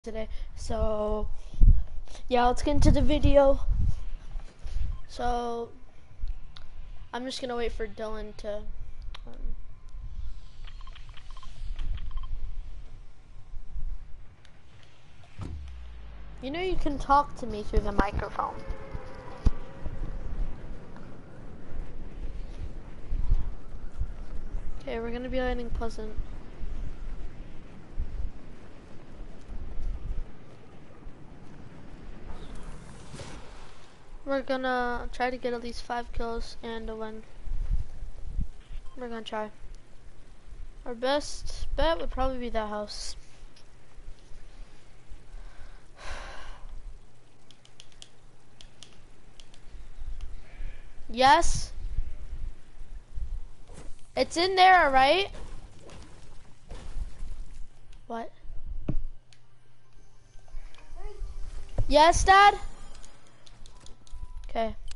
today. So yeah, let's get into the video. So I'm just gonna wait for Dylan to you know, you can talk to me through the microphone. Okay, we're gonna be landing Pleasant. We're gonna try to get at least 5 kills and a win. We're gonna try. Our best bet would probably be that house. Yes? It's in there, right? What? Yes, Dad? Okay.